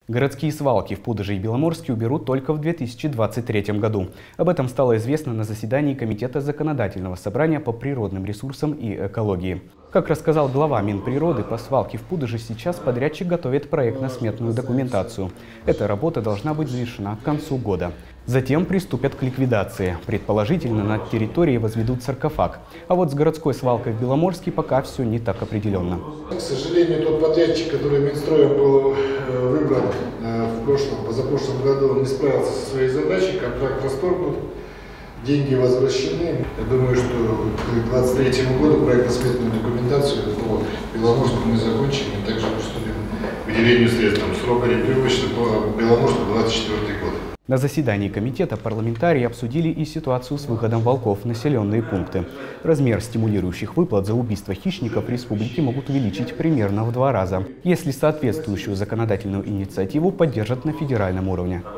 Городские свалки в Пудоже и Беломорске уберут только в 2023 году. Об этом стало известно на заседании Комитета законодательного собрания по природным ресурсам и экологии. Как рассказал глава Минприроды, по свалке в Пудоже сейчас подрядчик готовит проектно-сметную документацию. Эта работа должна быть завершена к концу года. Затем приступят к ликвидации. Предположительно, на территории возведут саркофаг. А вот с городской свалкой в Беломорске пока все не так определенно. К сожалению, тот подрядчик, который Минстроем был выбран в позапрошлом году, он не справился со своей задачей, контракт расторгнут, деньги возвращены. Я думаю, что к 2023 году проектно-сметную документацию по Беломорску мы закончим и также приступим к выделению средств. Срок ориентировочно по Беломорску 2024 год. На заседании комитета парламентарии обсудили и ситуацию с выходом волков в населенные пункты. Размер стимулирующих выплат за убийство хищников республики могут увеличить примерно в 2 раза, если соответствующую законодательную инициативу поддержат на федеральном уровне.